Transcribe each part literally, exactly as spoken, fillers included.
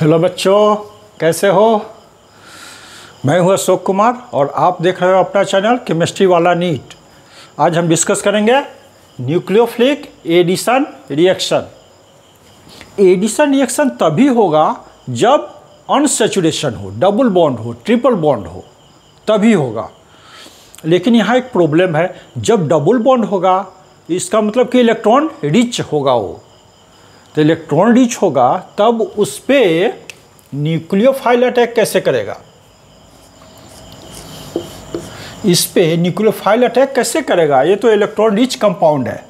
Hello बच्चों, कैसे हो। मैं हूं अशोक कुमार और आप देख रहे हो अपना चैनल केमिस्ट्री वाला नीट। आज हम डिस्कस करेंगे nucleophilic addition reaction. Addition reaction तभी होगा जब अनसैचुरेशन हो, डबल बॉन्ड हो, ट्रिपल बॉन्ड हो, तभी होगा। लेकिन यहाँ एक प्रॉब्लम है, जब डबल बॉन्ड होगा इसका मतलब कि इलेक्ट्रॉन रिच होगा। वो तो इलेक्ट्रॉन रिच होगा तब उस पर न्यूक्लियोफाइल अटैक कैसे करेगा, इस पे न्यूक्लियोफाइल अटैक कैसे करेगा। ये तो इलेक्ट्रॉन रिच कंपाउंड है,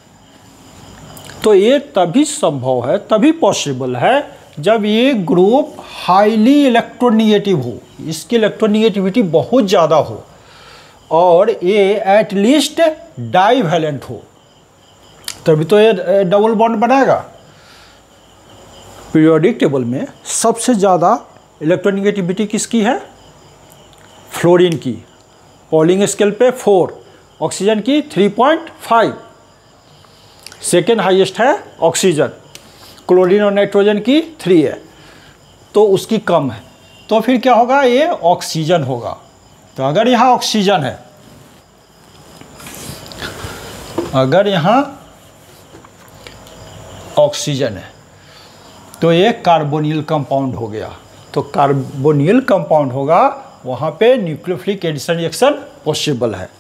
तो ये तभी संभव है, तभी पॉसिबल है जब ये ग्रुप हाईली इलेक्ट्रोनिगेटिव हो, इसकी इलेक्ट्रोनिगेटिविटी बहुत ज़्यादा हो और ये एटलीस्ट डाईवैलेंट हो, तभी तो ये डबल बॉन्ड बनाएगा। पीरियोडिक टेबल में सबसे ज़्यादा इलेक्ट्रोनिगेटिविटी किसकी है? फ्लोरीन की। पॉलिंग स्केल पे फोर, ऑक्सीजन की three point five. Second highest है ऑक्सीजन, क्लोरीन और नाइट्रोजन की थ्री है, तो उसकी कम है। तो फिर क्या होगा? ये ऑक्सीजन होगा। तो अगर यहाँ ऑक्सीजन है, अगर यहाँ ऑक्सीजन है तो ये कार्बोनिल कंपाउंड हो गया। तो कार्बोनिल कंपाउंड होगा, वहाँ पे न्यूक्लियोफिलिक एडिशन रिएक्शन पॉसिबल है।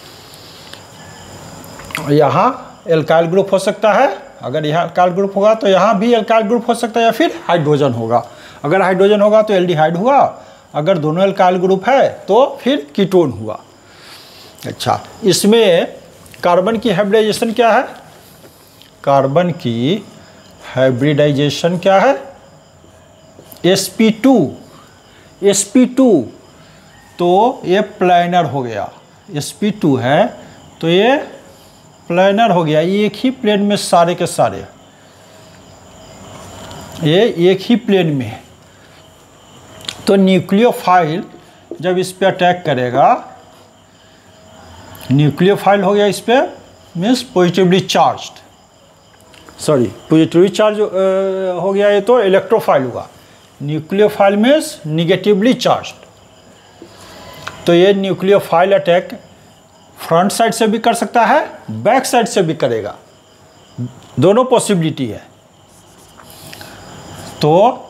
यहाँ एल्काइल ग्रुप हो सकता है, अगर यहाँ एल्काइल ग्रुप होगा तो यहाँ भी एल्काइल ग्रुप हो सकता है, या फिर हाइड्रोजन होगा। अगर हाइड्रोजन होगा तो एल्डिहाइड हुआ, अगर दोनों एल्काइल ग्रुप है तो फिर कीटोन हुआ। अच्छा, इसमें कार्बन की हाइब्रिडाइजेशन क्या है? कार्बन की हाइब्रिडाइजेशन क्या है? S P two. S P two तो ये प्लानर हो गया, एस पी टू है तो ये प्लानर हो गया, एक ही प्लेन में सारे के सारे, ये एक ही प्लेन में है। तो न्यूक्लियोफाइल जब इस पे अटैक करेगा, न्यूक्लियोफाइल हो गया इस पे means positively charged, sorry positively charge हो गया, ये तो इलेक्ट्रोफाइल हुआ। Nucleophile means negatively charged. तो ये न्यूक्लियोफाइल अटैक फ्रंट साइड से भी कर सकता है, बैक साइड से भी करेगा, दोनों पॉसिबिलिटी है। तो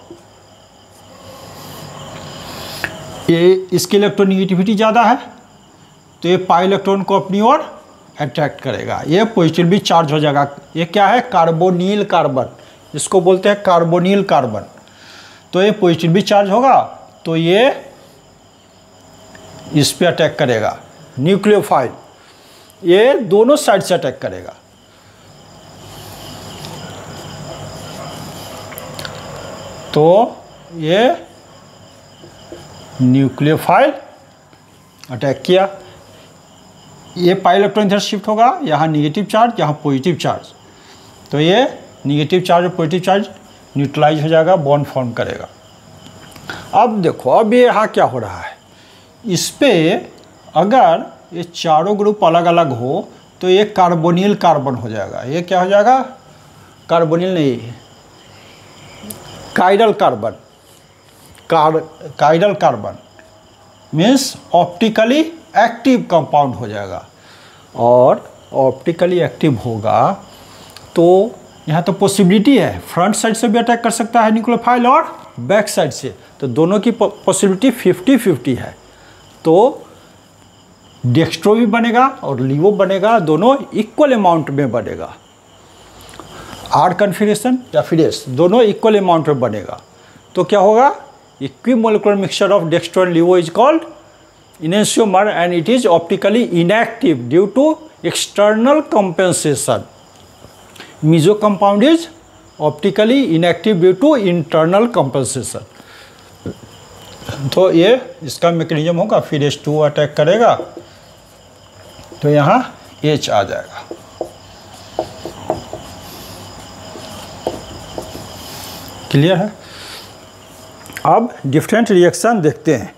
ये इसकी इलेक्ट्रोनिगेटिविटी ज़्यादा है तो ये पाई इलेक्ट्रॉन को अपनी ओर अट्रैक्ट करेगा, ये पॉजिटिवली चार्ज हो जाएगा। ये क्या है? कार्बोनिल कार्बन, इसको बोलते हैं कार्बोनिल कार्बन। तो ये पॉजिटिवली चार्ज होगा तो ये इस पे अटैक करेगा, न्यूक्लियोफाइल, ये दोनों साइड से अटैक करेगा। तो ये न्यूक्लियोफाइल अटैक किया, ये पाई इलेक्ट्रॉन इधर शिफ्ट होगा, यहाँ निगेटिव चार्ज, यहाँ पॉजिटिव चार्ज। तो ये निगेटिव चार्ज और पॉजिटिव चार्ज न्यूट्रलाइज हो जाएगा, बॉन्ड फॉर्म करेगा। अब देखो, अब ये यहाँ क्या हो रहा है, इस पे अगर ये चारों ग्रुप अलग अलग हो तो ये कार्बोनिल कार्बन हो जाएगा। ये क्या हो जाएगा? कार्बोनिल नहीं, काइरल कार्बन। कार chiral carbon means optically active compound हो जाएगा, और ऑप्टिकली एक्टिव होगा तो यहाँ तो पॉसिबिलिटी है, फ्रंट साइड से भी अटैक कर सकता है न्यूक्लियोफाइल और बैक साइड से, तो दोनों की पॉसिबिलिटी फिफ्टी फिफ्टी है। तो डेक्स्ट्रो भी बनेगा और लिवो बनेगा, दोनों इक्वल अमाउंट में बनेगा। आर कन्फिगरेशन या फिर एस, दोनों इक्वल अमाउंट में बनेगा। तो क्या होगा? Equimolecular mixture of dextro and laevo is called enantiomer and it is optically inactive due to external compensation. Meso compound is optically inactive due to internal compensation. तो ये इसका मैकेनिज्म होगा, फिर एच टू अटैक करेगा तो यहाँ H आ जाएगा। Clear है? अब डिफरेंट रिएक्शन देखते हैं।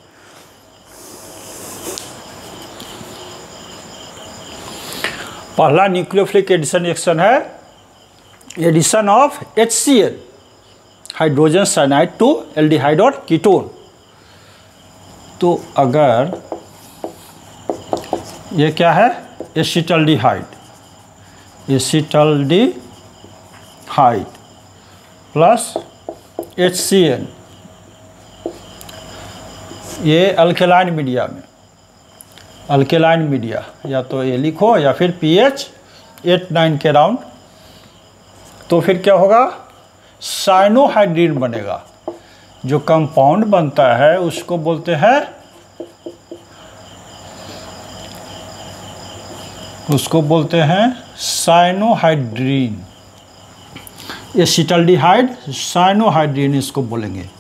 पहला न्यूक्लियोफिलिक एडिशन रिएक्शन है addition of H C L, hydrogen cyanide to aldehyde और कीटोन। तो अगर ये क्या है, acetaldehyde, acetaldehyde plus H C N, ये अल्केलाइन मीडिया में, अल्केलाइन मीडिया या तो ये लिखो या फिर पीएच एट नाइन के राउंड, तो फिर क्या होगा, साइनोहाइड्रीन बनेगा। जो कंपाउंड बनता है उसको बोलते हैं, उसको बोलते हैं साइनोहाइड्रीन, एसिटल्डिहाइड साइनोहाइड्रीन इसको बोलेंगे,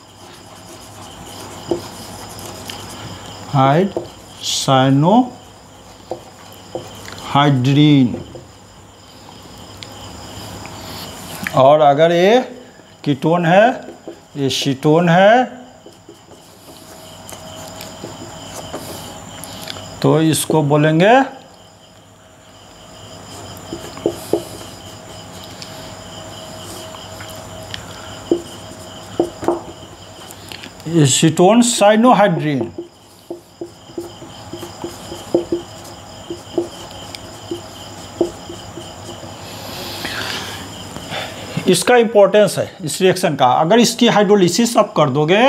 हाइड साइनोहाइड्रीन। और अगर ये कीटोन है, ये शीटोन है, तो इसको बोलेंगे एसीटोन साइनोहाइड्रीन। इसका इंपॉर्टेंस है इस रिएक्शन का। अगर इसकी हाइड्रोलिसिस आप कर दोगे,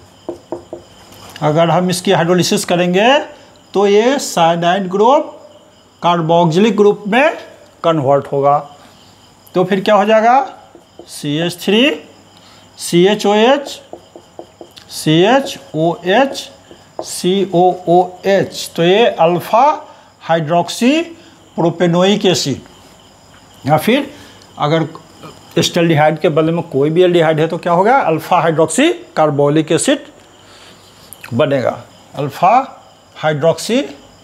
अगर हम इसकी हाइड्रोलिसिस करेंगे तो ये साइनाइड ग्रुप कार्बोक्सिलिक ग्रुप में कन्वर्ट होगा। तो फिर क्या हो जाएगा, C H three C H O H C H O H C O O H. तो ये अल्फा हाइड्रोक्सी प्रोपेनोइक एसिड, या फिर अगर एस्टल्डिहाइड के बदले में कोई भी एल्डिहाइड है तो क्या होगा, अल्फा हाइड्रोक्सी कार्बोलिक एसिड बनेगा, alpha hydroxy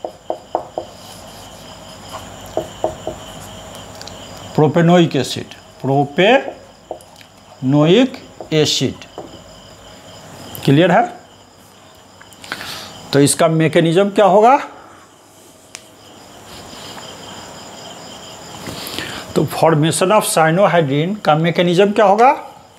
propanoic acid, propanoic acid. Clear है। तो इसका मैकेनिज्म क्या होगा, तो फॉर्मेशन ऑफ साइनोहाइड्रीन का मैकेनिज्म क्या होगा,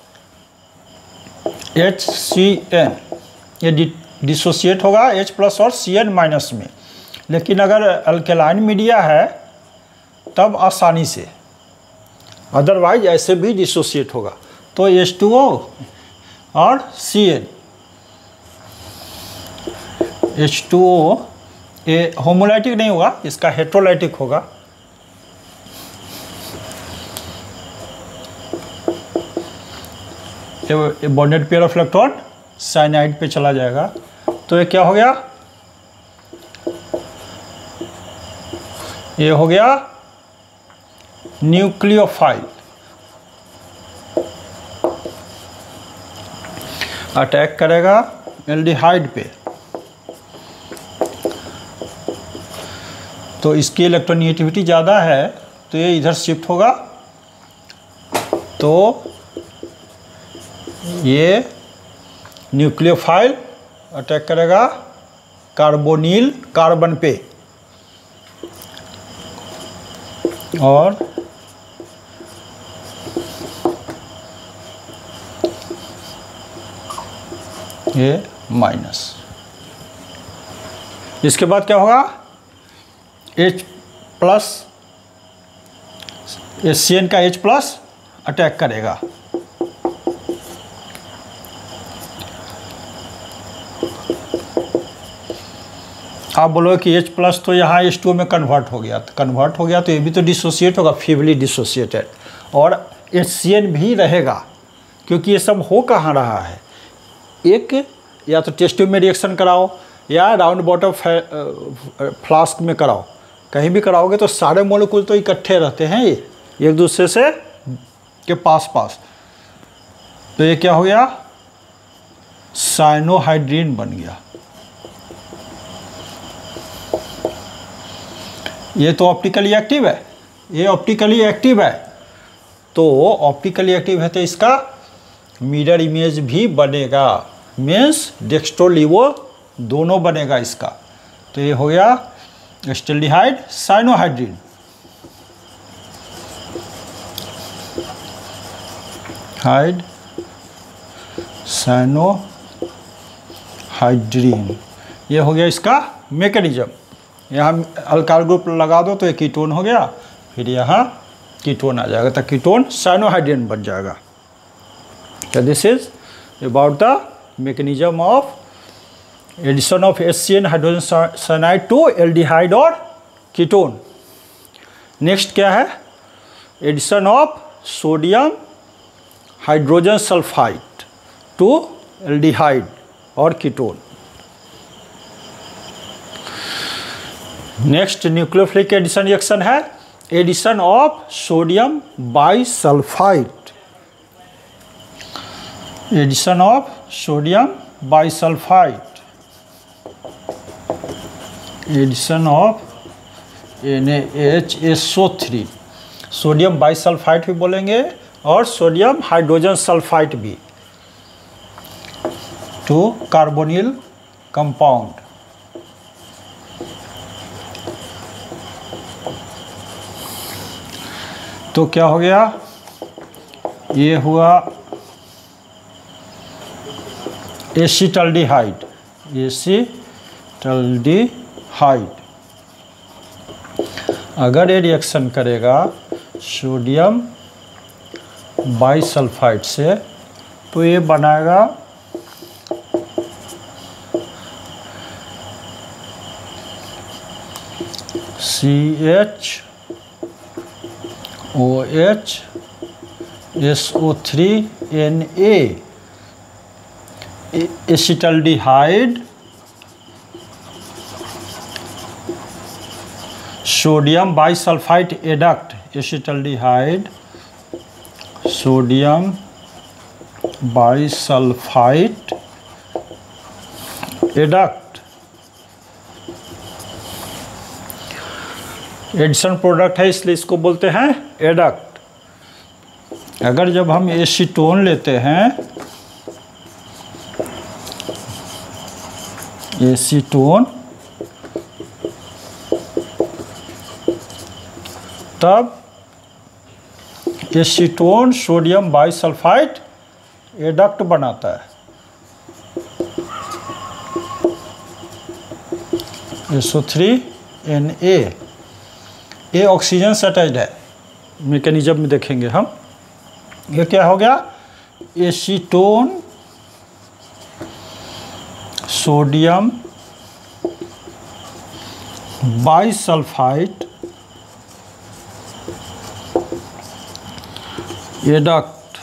एच सी एन, ये डिसोसिएट होगा H प्लस और सी एन माइनस में। लेकिन अगर अल्केलाइन मीडिया है तब आसानी से, अदरवाइज ऐसे भी डिसोसिएट होगा। तो एच टू ओ और C N, H two O ये होमोलाइटिक नहीं होगा, इसका हेट्रोलाइटिक होगा। ये bonded pair of electron cyanide पे चला जाएगा। तो ये क्या हो गया, ये हो गया न्यूक्लियोफाइल, अटैक करेगा एल्डिहाइड पे। तो इसकी इलेक्ट्रोनेगेटिविटी ज़्यादा है तो ये इधर शिफ्ट होगा, तो ये न्यूक्लियोफाइल अटैक करेगा कार्बोनिल कार्बन पे, और ये माइनस। इसके बाद क्या होगा, H plus, H C N का H प्लस अटैक करेगा, आप बोलोगे कि H प्लस तो यहाँ H टू में कन्वर्ट हो गया, तो कन्वर्ट हो गया तो ये भी तो डिसोसिएट होगा, फीवली डिसोसिएटेड, और एच सी एन भी रहेगा, क्योंकि ये सब हो कहाँ रहा है, एक या तो टेस्ट ट्यूब में रिएक्शन कराओ या राउंड बॉटम फ्लास्क में कराओ, कहीं भी कराओगे तो सारे मोलिक्यूल तो इकट्ठे रहते हैं ये एक दूसरे से के पास पास। तो ये क्या हो गया, साइनोहाइड्रीन बन गया। ये तो ऑप्टिकली एक्टिव है, ये ऑप्टिकली एक्टिव है, तो ऑप्टिकली एक्टिव है तो इसका मिरर इमेज भी बनेगा, मीन्स डेक्स्ट्रोलिवो दोनों बनेगा इसका। तो ये हो गया एस्टल्डिहाइड साइनोहाइड्रीन, हाइड साइनोहाइड्रीन। ये हो गया इसका मैकेनिज्म। यहाँ अल्काइल ग्रुप लगा दो तो ये कीटोन हो गया, फिर यहाँ कीटोन आ जाएगा, तो कीटोन साइनोहाइड्रीन बन जाएगा। तो this is about the mechanism of addition of HCN hydrogen cyanide to aldehyde और कीटोन। नेक्स्ट क्या है? Addition of sodium hydrogen sulphide to aldehyde और ketone. Next nucleophilic addition reaction है addition of sodium bisulphide. Addition of sodium bisulphide, addition of N A H S O three, sodium bisulphide भी बोलेंगे और sodium hydrogen sulphide भी, to carbonyl compound. तो क्या हो गया? ये हुआ एसीटल्डिहाइड, एसीटल्डिहाइड। अगर ये रिएक्शन करेगा सोडियम बाइसल्फाइड से तो ये बनाएगा C H O H S O three N A, acetaldehyde sodium bisulphide adduct, acetaldehyde sodium bisulphide adduct. Addition product है इसलिए इसको बोलते हैं एडक्ट। अगर जब हम एसीटोन लेते हैं, एसीटोन, तब एसीटोन सोडियम बाइसल्फाइड एडक्ट बनाता है, S O three N A. ये ऑक्सीजन से अटैच्ड है, मैकेनिज्म में देखेंगे हम। ये क्या हो गया? Acetone sodium bisulphide adduct.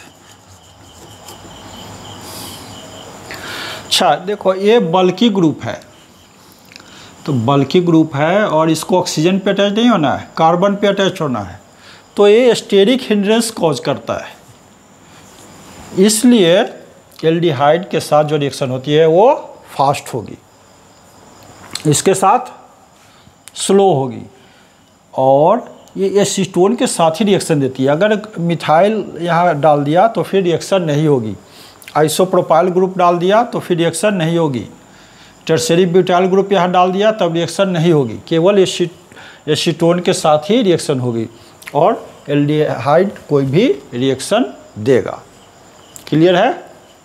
अच्छा देखो, ये बल्की ग्रुप है, तो बल्की ग्रुप है और इसको ऑक्सीजन पे अटैच नहीं होना है, कार्बन पे अटैच होना है, तो ये स्टेरिक हिंड्रेंस कॉज करता है। इसलिए एल्डिहाइड के साथ जो रिएक्शन होती है वो फास्ट होगी, इसके साथ स्लो होगी, और ये एसीटोन के साथ ही रिएक्शन देती है। अगर मिथाइल यहाँ डाल दिया तो फिर रिएक्शन नहीं होगी, आइसोप्रोपाइल ग्रुप डाल दिया तो फिर रिएक्शन नहीं होगी, टर्शरी ब्यूटाइल ग्रुप यहाँ डाल दिया तब रिएक्शन नहीं होगी, केवल एसी एसीटोन के साथ ही रिएक्शन होगी और एल्डिहाइड कोई भी रिएक्शन देगा। क्लियर है?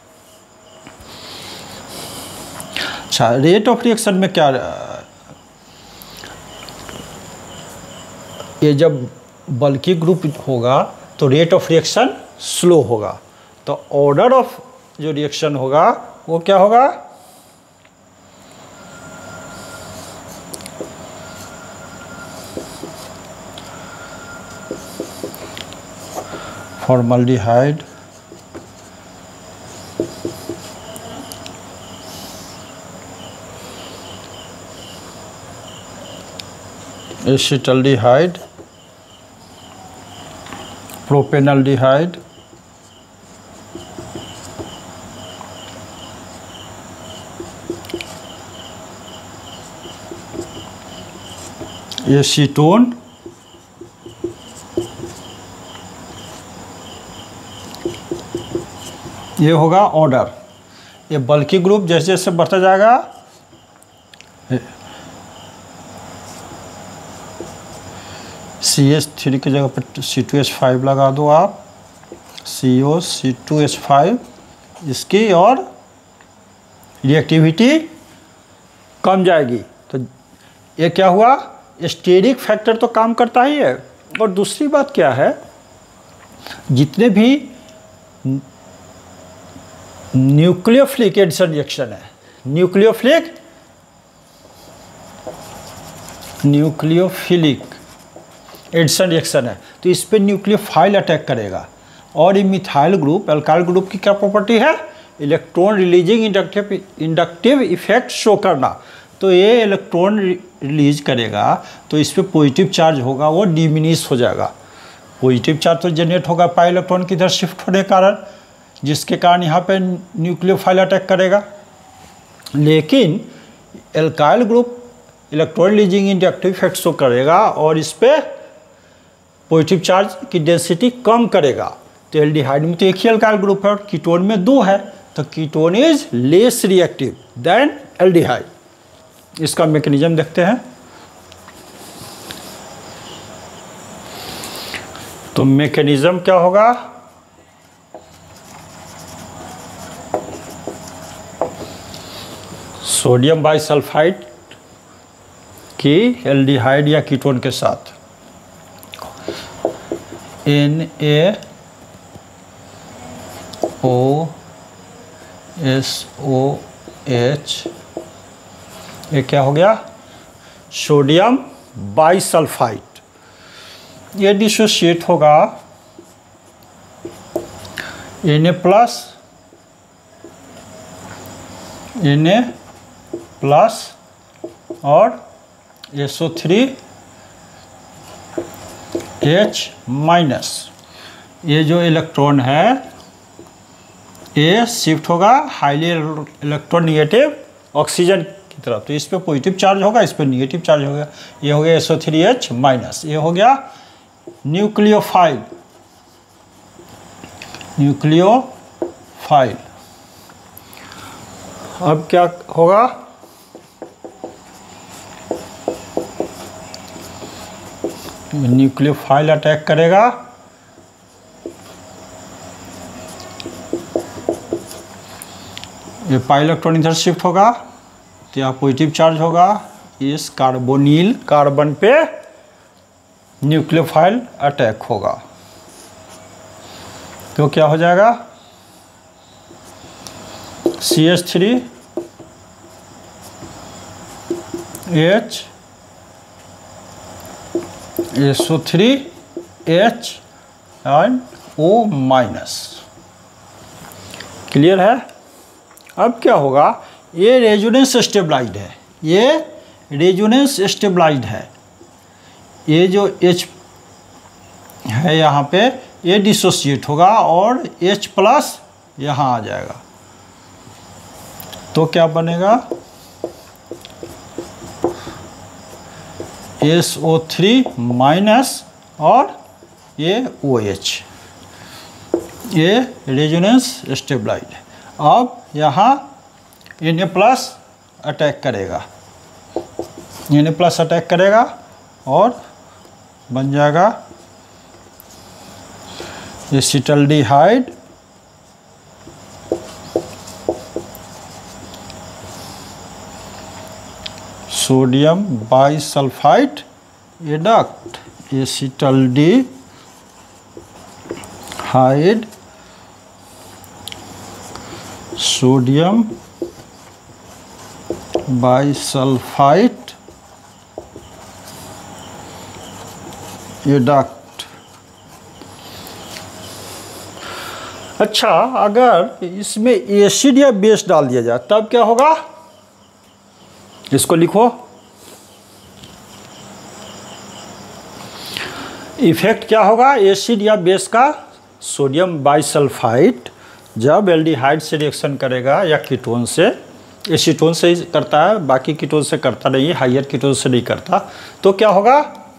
अच्छा, रेट ऑफ रिएक्शन में क्या, ये जब बल्की ग्रुप होगा तो रेट ऑफ रिएक्शन स्लो होगा, तो ऑर्डर ऑफ जो रिएक्शन होगा वो क्या होगा? फॉर्मल्डिहाइड एसिटल्डिहाइड प्रोपेनल्डिहाइड एसीटोन ये होगा ऑर्डर। ये बल्की ग्रुप जैसे जैसे बढ़ता जाएगा सी एच थ्री की जगह पर सी टू एच फाइव लगा दो आप, C O C two H five इसकी और रिएक्टिविटी कम जाएगी। तो ये क्या हुआ, स्टेरिक फैक्टर तो काम करता ही है। और दूसरी बात क्या है, जितने भी न्यूक्लियोफिलिक एडिशन रिएक्शन है, न्यूक्लियोफिलिक न्यूक्लियोफिलिक एडिशन रिएक्शन है, तो इस पे न्यूक्लियोफाइल अटैक करेगा। और ये मिथाइल ग्रुप, अल्काइल ग्रुप की क्या प्रॉपर्टी है, electron releasing inductive inductive effect show करना। तो ये इलेक्ट्रॉन रिलीज करेगा तो इस पर पॉजिटिव चार्ज होगा, वो डिमिनिश हो जाएगा। पॉजिटिव चार्ज तो जनरेट होगा पाई इलेक्ट्रॉन की इधर शिफ्ट होने के कारण, जिसके कारण यहाँ पे न्यूक्लियोफाइल अटैक करेगा। लेकिन alkyl group electron releasing inductive effect show करेगा और इस पर पॉजिटिव चार्ज की डेंसिटी कम करेगा। तो एल्डिहाइड में तो एक ही एल्काइल ग्रुप है और कीटोन में दो है, तो ketone is less reactive than aldehyde. इसका मैकेनिज्म देखते हैं। तो मैकेनिज्म क्या होगा, सोडियम बाइसल्फाइड की एल्डिहाइड या कीटोन के साथ N A O S O H, ये क्या हो गया, सोडियम बाइसल्फाइड। ये डिसोसिएट होगा N A plus N A plus और S O three H minus. ये जो इलेक्ट्रॉन है ये शिफ्ट होगा हाईली इलेक्ट्रोनेगेटिव ऑक्सीजन की तरफ, तो इस पे पॉजिटिव चार्ज होगा, इस पे नेगेटिव चार्ज होगा। ये हो गया S O three H minus, ये हो गया न्यूक्लियोफाइल न्यूक्लियोफाइल। अब क्या होगा, न्यूक्लियोफाइल अटैक करेगा, ये पाई इलेक्ट्रॉन इधर शिफ्ट होगा तो यहाँ पॉजिटिव चार्ज होगा, इस कार्बोनिल कार्बन पे न्यूक्लियोफाइल अटैक होगा। तो क्या हो जाएगा, C H three H S O three H and O minus. Clear है। अब क्या होगा, ये रेजोनेंस स्टेबलाइज्ड है, ये रेजोनेंस स्टेबलाइज्ड है। ये जो H है यहाँ पे ये डिसोसिएट होगा और H प्लस यहाँ आ जाएगा, तो क्या बनेगा, एस ओ थ्री माइनस और ये OH, ये रेजोनेंस स्टेबलाइज्ड है। अब यहाँ Na प्लस अटैक करेगा, Na प्लस अटैक करेगा और बन जाएगा acetaldehyde sodium bisulphide adduct, acetaldehyde sodium bisulphide adduct. अच्छा, अगर इसमें एसिड या बेस डाल दिया जाए तब क्या होगा, इसको लिखो, इफेक्ट क्या होगा एसिड या बेस का, सोडियम बाइसल्फाइड जब एल्डिहाइड से रिएक्शन करेगा या कीटोन से, एसीटोन से ही करता है, बाकी कीटोन से करता नहीं है, हाइयर कीटोन से नहीं करता, तो क्या होगा,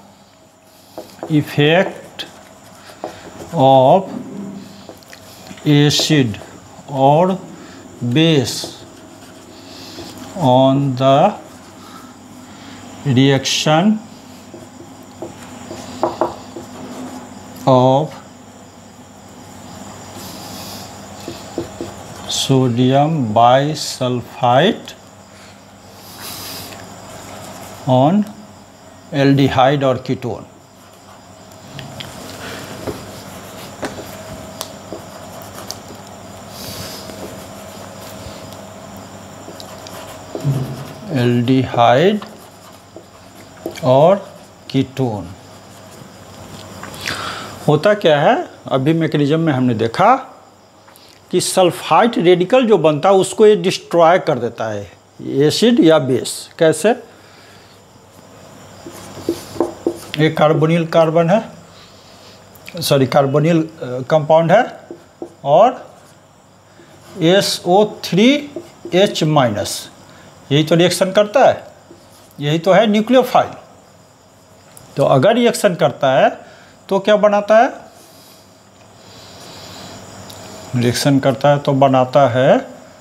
इफेक्ट ऑफ एसिड और base on the reaction of sodium bisulphide on aldehyde और कीटोन। एल्डिहाइड और कीटोन होता क्या है, अभी मैकेनिज्म में हमने देखा कि सल्फाइड रेडिकल जो बनता है उसको ये डिस्ट्रॉय कर देता है, एसिड या बेस। कैसे? एक कार्बोनिल कार्बन है, सॉरी कार्बोनिल कंपाउंड है और S O three H minus, यही तो रिएक्शन करता है, यही तो है न्यूक्लियोफाइल। तो अगर रिएक्शन करता है तो क्या बनाता है? रिएक्शन करता है तो बनाता है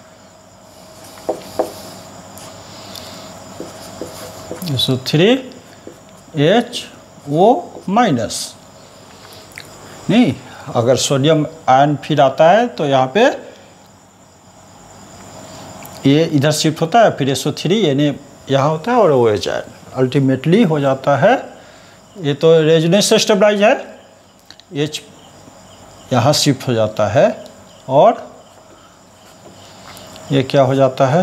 S O three H O minus. नहीं, अगर सोडियम आयन फिर आता है तो यहाँ पे ये इधर शिफ्ट होता है, फिर एस ओ थ्री यानी यहाँ होता है और ओ एच आयन अल्टीमेटली हो जाता है। ये तो रेजोनेंस स्टेबलाइज है, एच यहाँ शिफ्ट हो जाता है और ये क्या हो जाता है?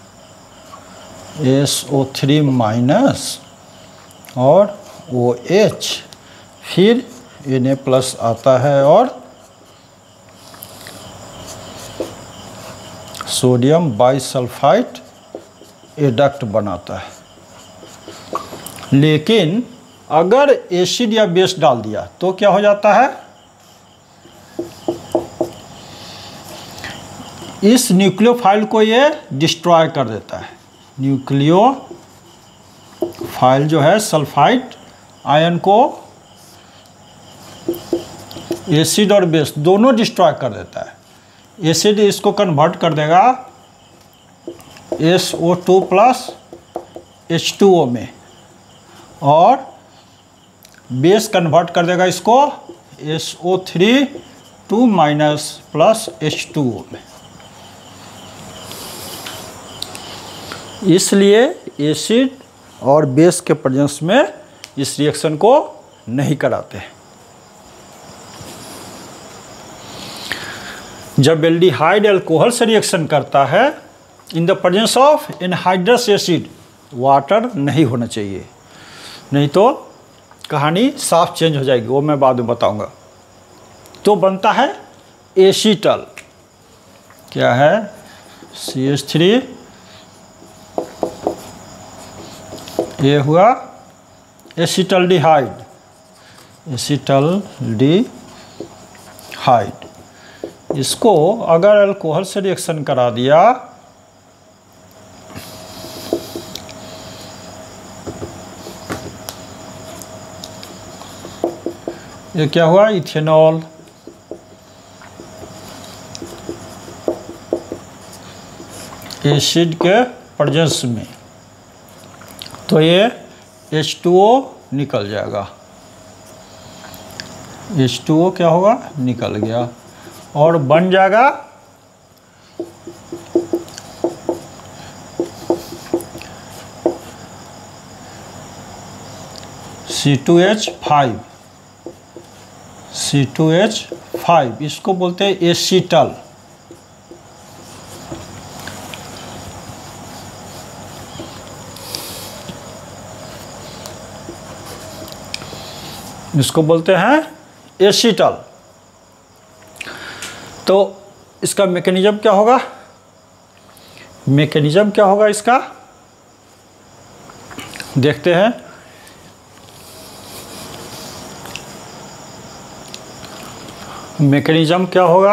एस ओ थ्री माइनस और ओ एच, फिर Na प्लस आता है और सोडियम बाइसल्फाइड एडक्ट बनाता है। लेकिन अगर एसिड या बेस डाल दिया तो क्या हो जाता है? इस न्यूक्लियोफाइल को ये डिस्ट्रॉय कर देता है। न्यूक्लियोफाइल जो है सल्फाइड आयन को एसिड और बेस दोनों डिस्ट्रॉय कर देता है। एसिड इसको कन्वर्ट कर देगा S O two plus H two O में और बेस कन्वर्ट कर देगा इसको S O three two minus plus H two O में। इसलिए एसिड और बेस के प्रेजेंस में इस रिएक्शन को नहीं कराते। जब एल्डिहाइड अल्कोहल से रिएक्शन करता है in the presence of anhydrous acid, water नहीं होना चाहिए, नहीं तो कहानी साफ चेंज हो जाएगी, वो मैं बाद में बताऊंगा। तो बनता है एसीटल। क्या है? सी एच थ्री, ये हुआ एसिटल्डिहाइड, एसिटल्डिहाइड। इसको अगर अल्कोहल से रिएक्शन करा दिया ये क्या हुआ? इथेनॉल। एसिड के प्रेजेंस में तो ये एच टू ओ निकल जाएगा। एच टू ओ क्या होगा? निकल गया और बन जाएगा C two H five. C two H five इसको बोलते हैं एसीटल। इसको बोलते हैं एसीटल। तो इसका मैकेनिज्म क्या होगा? मैकेनिज्म क्या होगा इसका देखते हैं। मैकेनिज्म क्या होगा?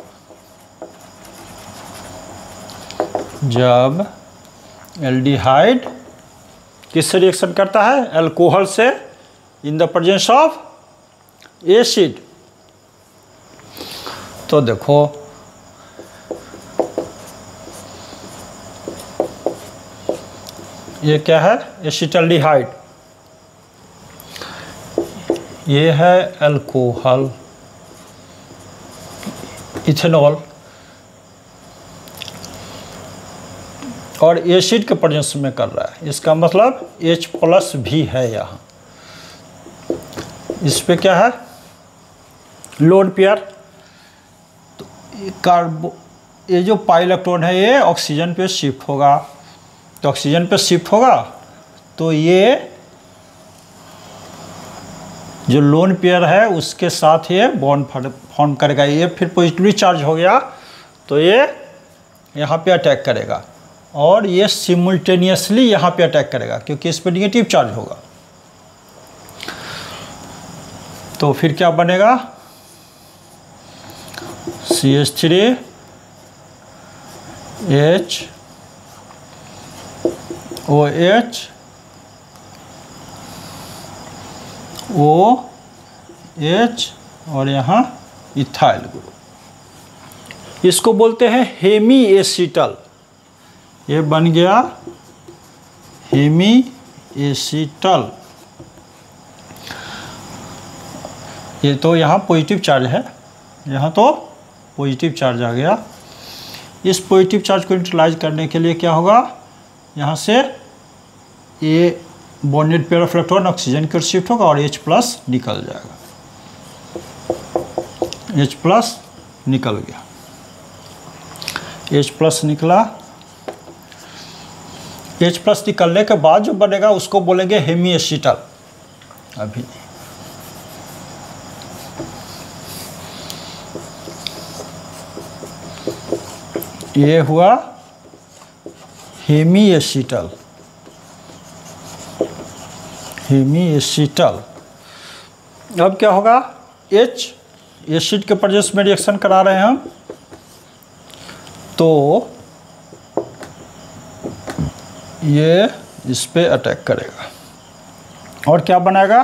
जब एल्डिहाइड किससे रिएक्शन करता है? अल्कोहल से in the presence of acid. तो देखो ये क्या है? एसिटल्डिहाइड। ये है अल्कोहल, इथेनॉल। और एसिड के प्रेजेंस में कर रहा है, इसका मतलब H प्लस भी है यहाँ। इस पे क्या है, लोन पेयर। तो कार्बो ये जो पाई इलेक्ट्रॉन है ये ऑक्सीजन पे शिफ्ट होगा, तो ऑक्सीजन पे शिफ्ट होगा तो ये जो लोन पेयर है उसके साथ ये बॉन्ड फॉर्म करेगा, ये फिर पॉजिटिवली चार्ज हो गया तो ये यहाँ पे अटैक करेगा और ये सिमुल्टेनियसली यहाँ पे अटैक करेगा क्योंकि इस पे नेगेटिव चार्ज होगा। तो फिर क्या बनेगा, C H three H O H O H और यहाँ इथाइल ग्रुप, इसको बोलते हैं हेमी एसिटल। ये बन गया हेमी एसिटल। ये तो यहाँ पॉजिटिव चार्ज है, यहाँ तो पॉजिटिव चार्ज आ गया। इस पॉजिटिव चार्ज को न्यूट्रलाइज करने के लिए क्या होगा, यहाँ से ये bonded pair of electron oxygen की ओर शिफ्ट होगा और H प्लस निकल जाएगा, H प्लस निकल गया, H प्लस निकला। H प्लस निकलने के बाद जो बनेगा उसको बोलेंगे हेमी एसिटल। अभी ये हुआ हेमी एसिटल, हेमी एसिटल। अब क्या होगा, H एसिड के प्रेजेंस में रिएक्शन करा रहे हैं हम, तो ये इस पे अटैक करेगा और क्या बनाएगा,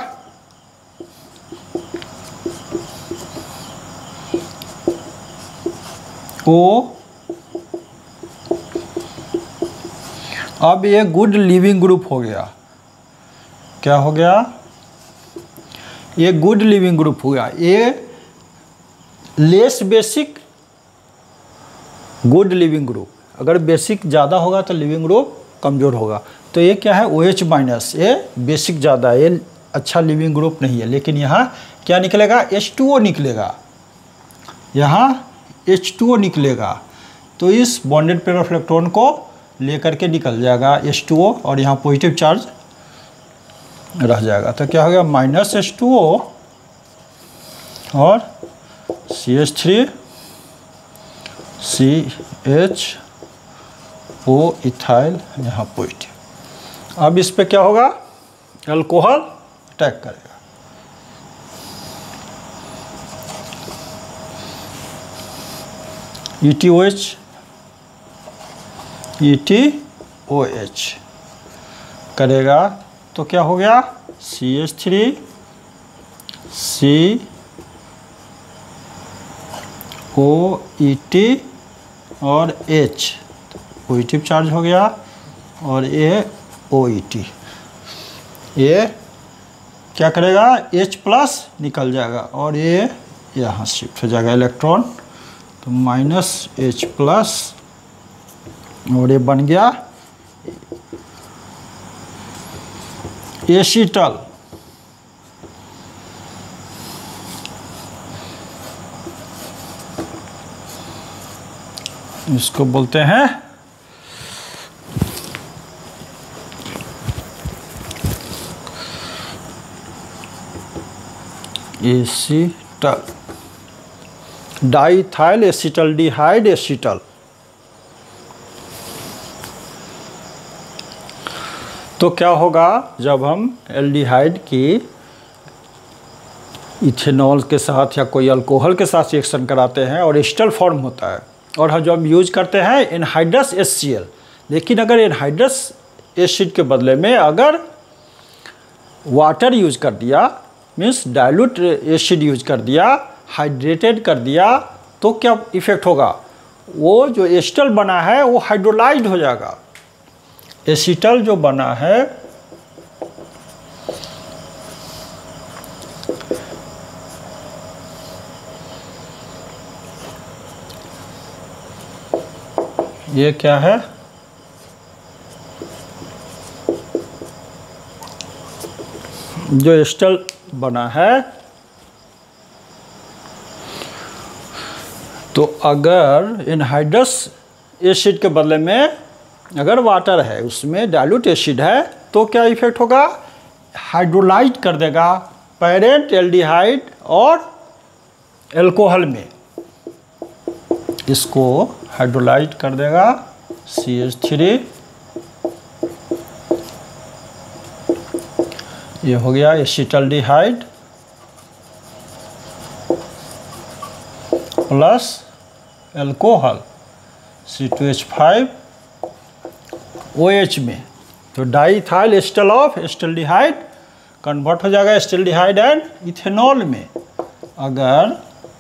ओ। अब ये गुड लिविंग ग्रुप हो गया, क्या हो गया, ये गुड लिविंग ग्रुप हो गया। ये less basic good leaving group, अगर बेसिक ज़्यादा होगा तो लिविंग ग्रुप कमज़ोर होगा। तो ये क्या है, ओ एच माइनस, ये बेसिक ज़्यादा है, ये अच्छा लिविंग ग्रुप नहीं है। लेकिन यहाँ क्या निकलेगा, एच टू ओ निकलेगा, यहाँ एच टू ओ निकलेगा तो इस बॉन्डेड पेयर ऑफ इलेक्ट्रॉन को लेकर के निकल जाएगा एच टू ओ और यहाँ पॉजिटिव चार्ज रह जाएगा। तो क्या हो गया, माइनस एच टू ओ और C H three C H O ethyl यहाँ पॉजिटिव। अब इस पे क्या होगा, अल्कोहल अटैक करेगा, E T O H E T O H करेगा तो क्या हो गया, C H three C O E T और H पॉजिटिव चार्ज हो गया और ये ओ ई टी, ये क्या करेगा, H प्लस निकल जाएगा और ये यहाँ शिफ्ट हो जाएगा इलेक्ट्रॉन, तो माइनस H प्लस और ये बन गया एसिटल। इसको बोलते हैं एसिटल, डाइथाइल एसिटल्डिहाइड एसिटल। तो क्या होगा, जब हम एल्डिहाइड की इथेनॉल के साथ या कोई अल्कोहल के साथ रिएक्शन कराते हैं और एसिटल फॉर्म होता है, और हम जो हम यूज करते हैं एनहाइड्रस एच सी एल, लेकिन अगर एनहाइड्रस एसिड के बदले में अगर वाटर यूज कर दिया, मीन्स डाइल्यूट एसिड यूज कर दिया, हाइड्रेटेड कर दिया, तो क्या इफेक्ट होगा, वो जो एसिटल बना है वो हाइड्रोलाइज्ड हो जाएगा। एसिटल जो बना है ये क्या है, जो एस्टर बना है, तो अगर एनहाइड्रस एसिड के बदले में अगर वाटर है, उसमें डाइल्यूट एसिड है, तो क्या इफेक्ट होगा? हाइड्रोलाइज कर देगा पेरेंट एल्डिहाइड और एल्कोहल में, इसको हाइड्रोलाइज कर देगा सी एच थ्री, ये हो गया acetaldehyde plus alcohol C two H five O H में, तो diethyl ester of acetaldehyde convert हो जाएगा एस्टल्डिहाइड एंड इथेनॉल में। अगर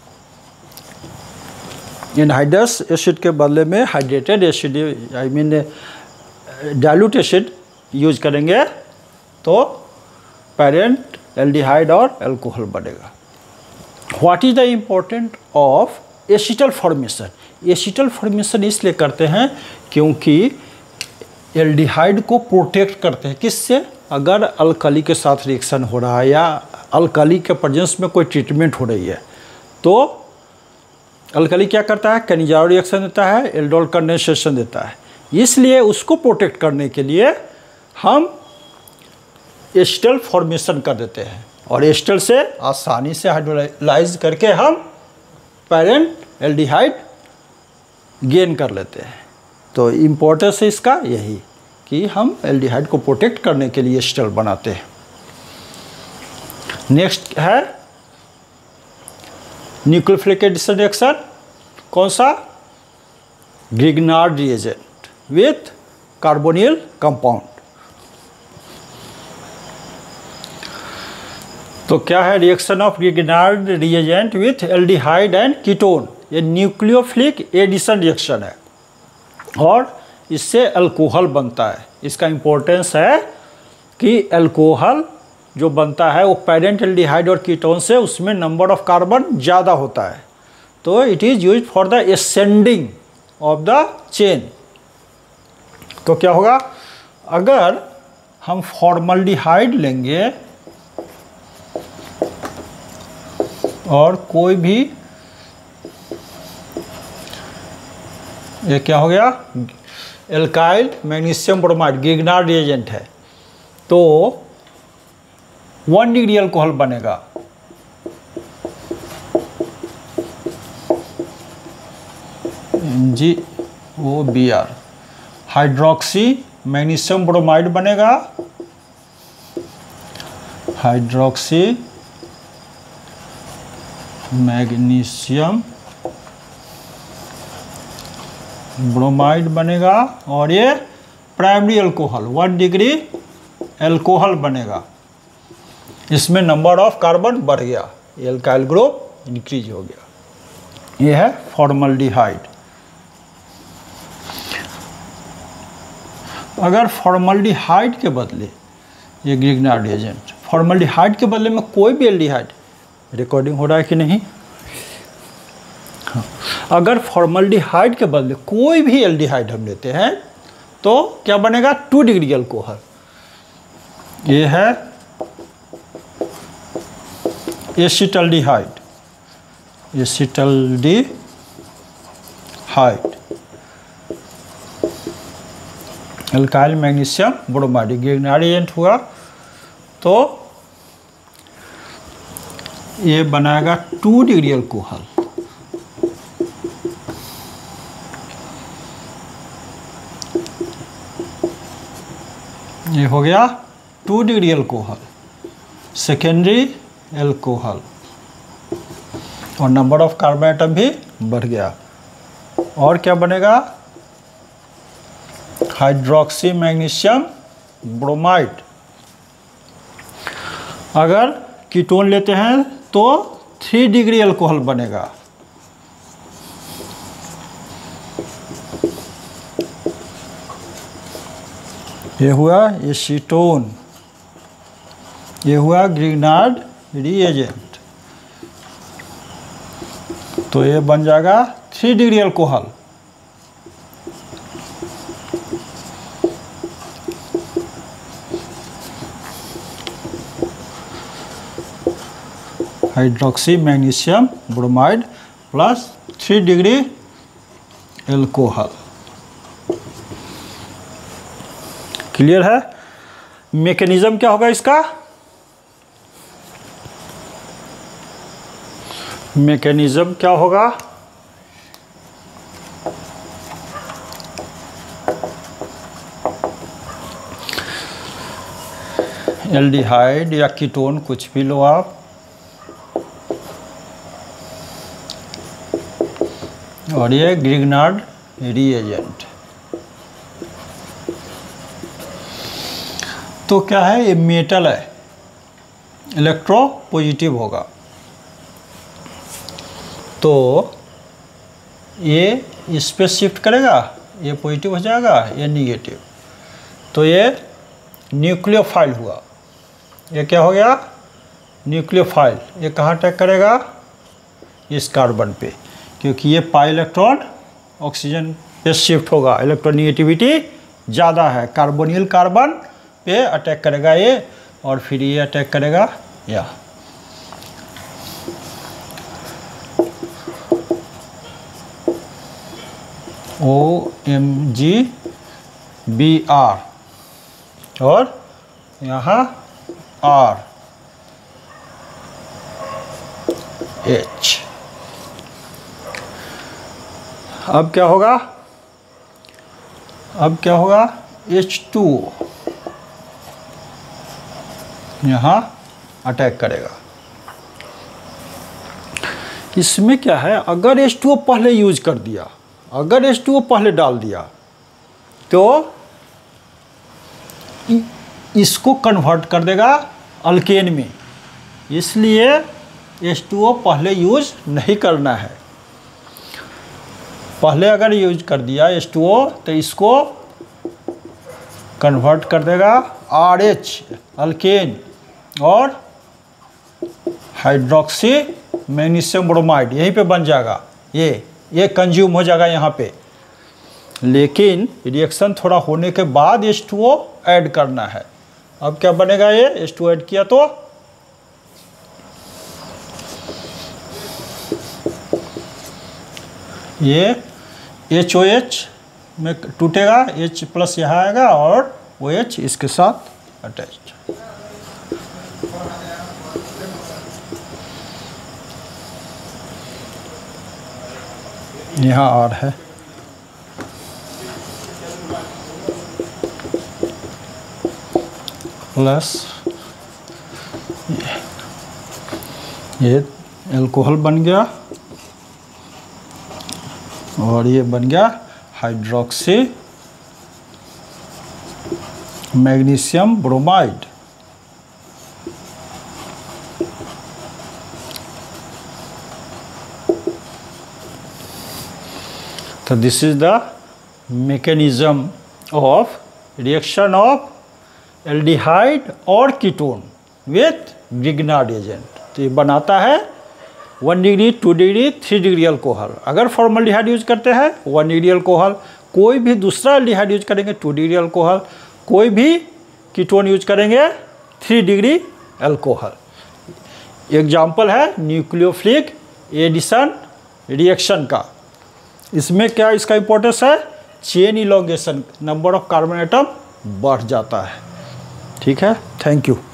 एनहाइड्रस एसिड के बदले में hydrated acid, I mean dilute acid use करेंगे, तो पेरेंट एल्डिहाइड और एल्कोहल बनेगा। What is the important of acetal formation? Acetal formation इसलिए करते हैं क्योंकि एल्डिहाइड को प्रोटेक्ट करते हैं। किससे? अगर अल्कली के साथ रिएक्शन हो रहा है या अल्कली के प्रेजेंस में कोई ट्रीटमेंट हो रही है, तो अल्कली क्या करता है? कैनिजारो रिएक्शन देता है, एल्डोल कंडेंसेशन देता है। इसलिए उसको प्रोटेक्ट करने के लिए हम एस्टर फॉर्मेशन कर देते हैं, और एस्टर से आसानी से हाइड्रोलाइज करके हम पेरेंट एल्डिहाइड गेन कर लेते हैं। तो इम्पोर्टेंस है इसका यही कि हम एल्डिहाइड को प्रोटेक्ट करने के लिए एस्टर बनाते हैं। नेक्स्ट है न्यूक्लियोफिलिक एडिशन रिएक्शन। कौन सा? Grignard reagent with carbonyl compound. तो क्या है reaction of Grignard reagent with aldehyde and ketone? ये न्यूक्लियोफिलिक एडिशन रिएक्शन है और इससे अल्कोहल बनता है। इसका इम्पोर्टेंस है कि अल्कोहल जो बनता है वो पेरेंट एल्डिहाइड और कीटोन से, उसमें नंबर ऑफ कार्बन ज़्यादा होता है, तो it is use for the ascending of the chain. तो क्या होगा? अगर हम फॉर्मल्डिहाइड लेंगे और कोई भी, ये क्या हो गया? Alkyl magnesium bromide Grignard reagent है, तो वन डिग्री अल्कोहल बनेगा। G O B R hydroxy magnesium bromide बनेगा, हाइड्रोक्सी मैग्नीशियम ब्रोमाइड बनेगा, और ये primary alcohol one degree alcohol बनेगा। इसमें नंबर ऑफ कार्बन बढ़ गया, एल्काइल ग्रुप इंक्रीज हो गया। ये है फॉर्मल्डिहाइड। अगर फॉर्मल्डिहाइड के बदले, ये ग्रिग्नार्ड एजेंट, फॉर्मल्डिहाइड के बदले में कोई भी एल्डिहाइड, रिकॉर्डिंग हो रहा है कि नहीं? हाँ। अगर फॉर्मल्डिहाइड के बदले कोई भी एल्डिहाइड हम लेते हैं तो क्या बनेगा? Two degree alcohol. ये है acetaldehyde, acetaldehyde alkyl magnesium bromide Grignard agent हुआ, तो ये बनाएगा टू डिग्री अल्कोहल। ये हो गया two degree alcohol, secondary alcohol, और नंबर ऑफ कार्बन एटम भी बढ़ गया। और क्या बनेगा? Hydroxy magnesium bromide. अगर कीटोन लेते हैं तो थ्री डिग्री अल्कोहल बनेगा, ये हुआ एसीटोन, ये हुआ ग्रिग्नार्ड रिएजेंट, तो ये बन जाएगा three degree alcohol. Hydroxy magnesium bromide plus three degree alcohol. Clear है? मैकेनिज्म क्या होगा इसका? मैकेनिज्म क्या होगा? एल्डिहाइड या कीटोन कुछ भी लो आप, और ये ग्रिग्नार्ड रिएजेंट। तो क्या है, ये मेटल है, इलेक्ट्रो पॉजिटिव होगा, तो ये इस पे शिफ्ट करेगा, ये पॉजिटिव हो जाएगा, ये निगेटिव, तो ये न्यूक्लियोफाइल हुआ। ये क्या हो गया? न्यूक्लियोफाइल। ये कहाँ अटैक करेगा? इस कार्बन पे, क्योंकि ये पाई इलेक्ट्रॉन ऑक्सीजन पे शिफ्ट होगा, इलेक्ट्रोनिगेटिविटी ज़्यादा है, कार्बोनिल कार्बन पे अटैक करेगा ये, और फिर ये अटैक करेगा या O M G B R, और यहाँ आर एच। अब क्या होगा? अब क्या होगा? एच टू ओ यहाँ अटैक करेगा। इसमें क्या है, अगर एच टू ओ पहले यूज कर दिया, अगर एच टू ओ पहले डाल दिया, तो इसको कन्वर्ट कर देगा अल्केन में, इसलिए एच टू ओ पहले यूज नहीं करना है। पहले अगर यूज कर दिया एच टू ओ, तो इसको कन्वर्ट कर देगा आर एच अल्केन और हाइड्रोक्सी मैग्नीशियम ब्रोमाइड, यहीं पे बन जाएगा, ये ये कंज्यूम हो जाएगा यहाँ पे। लेकिन रिएक्शन थोड़ा होने के बाद एच टू ओ ऐड करना है। अब क्या बनेगा? ये एच टू ओ ऐड किया तो ये एच ओ एच में टूटेगा, H प्लस यहाँ आएगा और ओ एच इसके साथ अटैच। यहाँ आर है, प्लस ये एल्कोहल बन गया, और ये बन गया हाइड्रोक्सी मैग्नीशियम ब्रोमाइड। तो this is the mechanism of reaction of aldehyde और कीटोन विथ ग्रिग्नार्ड एजेंट। तो ये बनाता है one degree, two degree, three degree alcohol. अगर फॉर्मल्डिहाइड यूज करते हैं वन डिग्री अल्कोहल, कोई भी दूसरा एल्डिहाइड यूज करेंगे टू डिग्री अल्कोहल, कोई भी कीटोन यूज करेंगे थ्री डिग्री अल्कोहल। एग्जाम्पल है न्यूक्लियोफिलिक एडिशन रिएक्शन का। इसमें क्या इसका इंपॉर्टेंस है, chain elongation, number of carbon atom बढ़ जाता है। ठीक है, थैंक यू।